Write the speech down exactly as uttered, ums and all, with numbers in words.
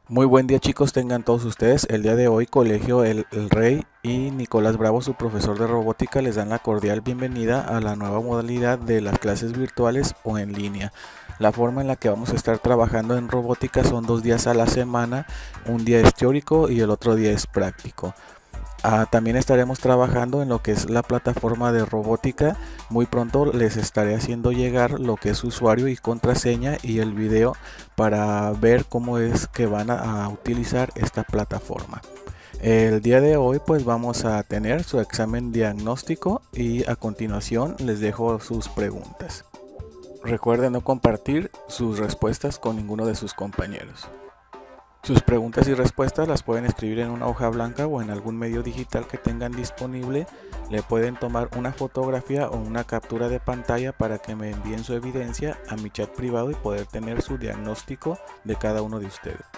Muy buen día, chicos, tengan todos ustedes. El día de hoy Colegio El, El Rey y Nicolás Bravo, su profesor de robótica, les dan la cordial bienvenida a la nueva modalidad de las clases virtuales o en línea. La forma en la que vamos a estar trabajando en robótica son dos días a la semana, un día es teórico y el otro día es práctico. Ah, también estaremos trabajando en lo que es la plataforma de robótica. Muy pronto les estaré haciendo llegar lo que es usuario y contraseña y el video para ver cómo es que van a, a utilizar esta plataforma. El día de hoy pues vamos a tener su examen diagnóstico y a continuación les dejo sus preguntas. Recuerden no compartir sus respuestas con ninguno de sus compañeros. Sus preguntas y respuestas las pueden escribir en una hoja blanca o en algún medio digital que tengan disponible. Le pueden tomar una fotografía o una captura de pantalla para que me envíen su evidencia a mi chat privado y poder tener su diagnóstico de cada uno de ustedes.